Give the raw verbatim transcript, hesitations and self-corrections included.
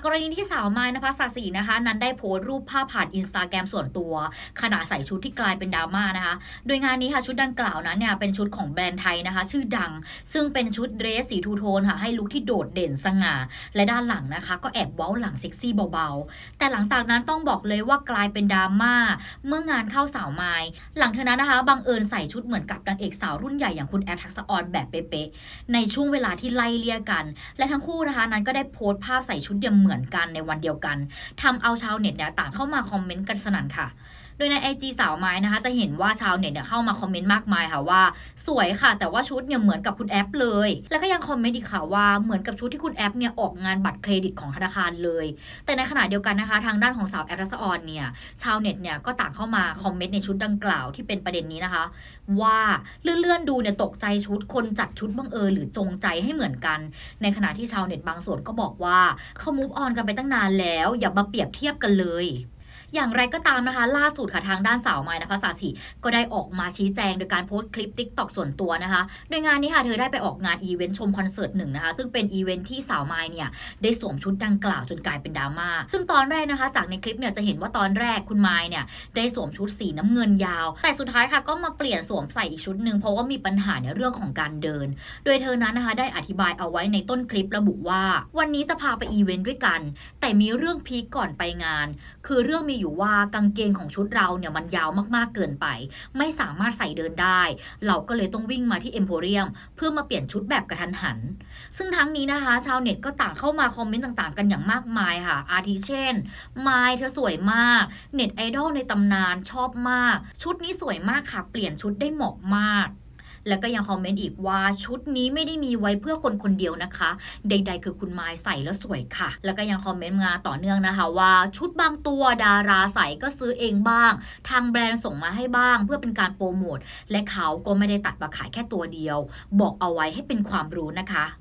กรณีที่สาวมายนภัสสศรีนะคะนั้นได้โพสต์รูปภาพผ่านอินสตาแกรมส่วนตัวขณะใส่ชุดที่กลายเป็นดราม่านะคะโดยงานนี้ค่ะชุดดังกล่าวนั้นเนี่ยเป็นชุดของแบรนด์ไทยนะคะชื่อดังซึ่งเป็นชุดเดรสสีทูโทนค่ะให้ลุคที่โดดเด่นสง่าและด้านหลังนะคะก็แอบเว้าหลังเซ็กซี่เบาๆแต่หลังจากนั้นต้องบอกเลยว่ากลายเป็นดราม่าเมื่องานเข้าสาวมายหลังเธอนั้นนะคะบังเอิญใส่ชุดเหมือนกับนางเอกสาวรุ่นใหญ่อย่างคุณแอฟทักษะออนแบบเป๊ะๆในช่วงเวลาที่ไล่เลี่ยกันและทั้งคู่นะคะนั้นก็ได้โพสต์ภาพใส่ชุดเดียวเหมือนกันในวันเดียวกันทำเอาชาวเน็ตเนี่ยต่างเข้ามาคอมเมนต์กันสนั่นค่ะโดยใน ไอ จี สาวไม้นะคะจะเห็นว่าชาวเน็ตเนี่ยเข้ามาคอมเมนต์มากมายค่ะว่าสวยค่ะแต่ว่าชุดเนี่ยเหมือนกับคุณแอปเลยแล้วก็ยังคอมเมนต์อีกค่ะว่าเหมือนกับชุดที่คุณแอปเนี่ยออกงานบัตรเครดิตของธนาคารเลยแต่ในขณะเดียวกันนะคะทางด้านของสาวแอปทักษะออนเนี่ยชาวเน็ตเนี่ยก็ต่างเข้ามาคอมเมนต์ในชุดดังกล่าวที่เป็นประเด็นนี้นะคะว่าเลื่อนๆดูเนี่ยตกใจชุดคนจัดชุดบังเอิญหรือจงใจให้เหมือนกันในขณะที่ชาวเน็ตบางส่วนก็บอกว่าเขามูฟออนกันไปตั้งนานแล้วอย่ามาเปรียบเทียบกันเลยอย่างไรก็ตามนะคะล่าสุดค่ะทางด้านสาวมายนภัสสศรีก็ได้ออกมาชี้แจงโดยการโพสต์คลิป ติ๊กต็อก ส่วนตัวนะคะโดยงานนี้ค่ะเธอได้ไปออกงานอีเวนต์ชมคอนเสิร์ตหนึ่งนะคะซึ่งเป็นอีเวนต์ที่สาวมายเนี่ยได้สวมชุดดังกล่าวจนกลายเป็นดราม่าซึ่งตอนแรกนะคะจากในคลิปเนี่ยจะเห็นว่าตอนแรกคุณมายเนี่ยได้สวมชุดสีน้ำเงินยาวแต่สุดท้ายค่ะก็มาเปลี่ยนสวมใส่อีกชุดหนึ่งเพราะว่ามีปัญหาในเรื่องของการเดินโดยเธอนั้นนะคะได้อธิบายเอาไว้ในต้นคลิประบุว่าวันนี้จะพาไปอีเวนต์ด้วยกันแต่มีเรื่องพีคก่อนไปงานคือเรื่องมีอยู่ว่ากางเกงของชุดเราเนี่ยมันยาวมากๆเกินไปไม่สามารถใส่เดินได้เราก็เลยต้องวิ่งมาที่เอ็มโพเรียมเพื่อมาเปลี่ยนชุดแบบกระทันหันซึ่งทั้งนี้นะคะชาวเน็ตก็ต่างเข้ามาคอมเมนต์ต่างๆกันอย่างมากมายค่ะอาทิเช่นมายเธอสวยมากเน็ตไอดอลในตำนานชอบมากชุดนี้สวยมากค่ะเปลี่ยนชุดได้เหมาะมากแล้วก็ยังคอมเมนต์อีกว่าชุดนี้ไม่ได้มีไว้เพื่อคนคนเดียวนะคะใดๆคือคุณมายใส่แล้วสวยค่ะแล้วก็ยังคอมเมนต์มาต่อเนื่องนะคะว่าชุดบางตัวดาราใส่ก็ซื้อเองบ้างทางแบรนด์ส่งมาให้บ้างเพื่อเป็นการโปรโมทและเขาก็ไม่ได้ตัดมาขายแค่ตัวเดียวบอกเอาไว้ให้เป็นความรู้นะคะ